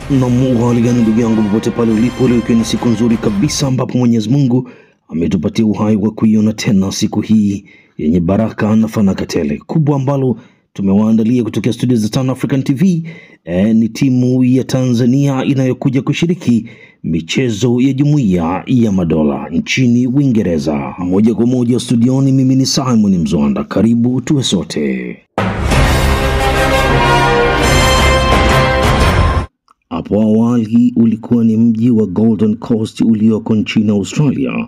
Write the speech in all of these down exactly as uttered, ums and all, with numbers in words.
Na Mungu aligani ndugu yangu popote pale ulipo, leo ikiwa ni siku nzuri kabisa ambapo Mwenyezi Mungu ametupatia uhai wa kuiona tena siku hii yenye baraka na fanaka tele. Kubwa ambalo tumewaandalia kutokea studio za Tan African T V eh, ni timu ya Tanzania inayokuja kushiriki michezo ya Jumuia ya Madola nchini Uingereza. Moja kwa moja studioni, mimi ni Simon Mzwanda, karibu tuwe sote. Hapo awali ulikuwa ni mji wa Golden Coast ulioko nchini Australia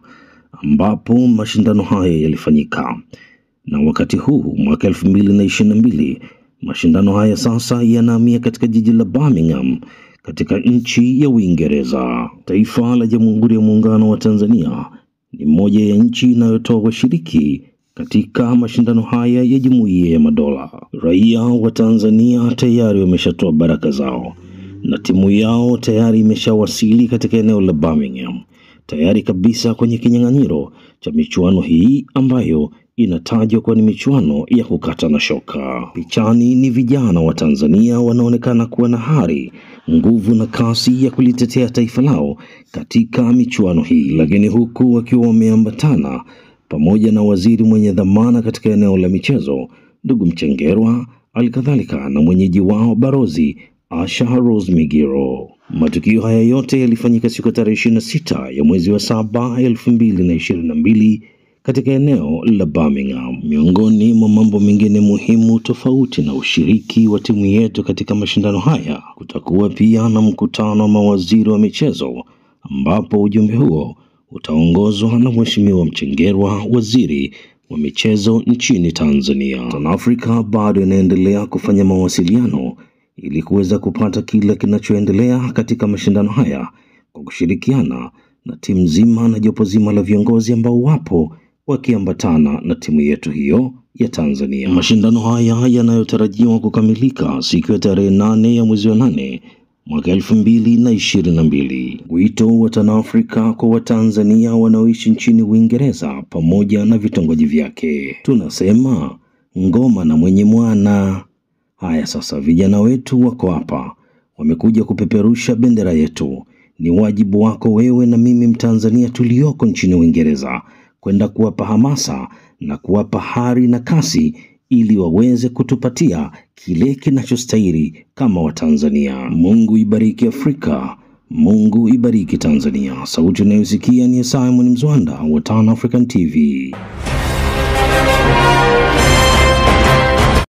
ambapo mashindano haya yalifanyika. Na wakati huu mwaka elfu mbili na ishirini na mbili mashindano haya sasa yanahamia katika jiji la Birmingham katika nchi ya Uingereza. Taifa la Jamhuri ya Muungano wa Tanzania ni moja ya nchi inayotoa washiriki katika mashindano haya ya Jumuia ya Madola. Raia wa Tanzania tayari wameshatoa baraka zao na timu yao tayari imeshawasili katika eneo la Birmingham, tayari kabisa kwenye kinyang'anyiro cha michuano hii ambayo inatajwa kuwa ni michuano ya kukata na shoka. Pichani ni vijana wa Tanzania wanaonekana kuwa na hari, nguvu na kasi ya kulitetea taifa lao katika michuano hii, lakini huku wakiwa wameambatana pamoja na waziri mwenye dhamana katika eneo la michezo ndugu Mchengerwa, alikadhalika na mwenyeji wao Barozi Asha Rose Migiro. Matukio haya yote yalifanyika siku tarehe ishirini na sita ya mwezi wa saba elfu mbili na ishirini na mbili katika eneo la Birmingham. Miongoni mwa mambo mengine muhimu tofauti na ushiriki wa timu yetu katika mashindano haya, kutakuwa pia na mkutano wa mawaziri wa michezo ambapo ujumbe huo utaongozwa na Mheshimiwa Mchengerwa, waziri wa michezo nchini Tanzania. Tan Africa bado inaendelea kufanya mawasiliano ili kuweza kupata kila kinachoendelea katika mashindano haya kwa kushirikiana na timu nzima na jopo zima la viongozi ambao wapo wakiambatana na timu yetu hiyo ya Tanzania. Mashindano haya yanayotarajiwa kukamilika siku ya tarehe nane ya mwezi wa nane mwaka elfu mbili na ishirini na mbili. Wito wa Tan Africa kwa Watanzania wanaoishi nchini Uingereza pamoja na vitongoji vyake. Tunasema ngoma na mwenye mwana. Haya sasa, vijana wetu wako hapa, wamekuja kupeperusha bendera yetu. Ni wajibu wako wewe na mimi Mtanzania tulioko nchini Uingereza kwenda kuwapa hamasa na kuwapa hari na kasi ili waweze kutupatia kile kinachostahili kama Watanzania. Mungu ibariki Afrika, Mungu ibariki Tanzania. Sauti unayosikia ni Simon Mzwanda wa Tan African T V.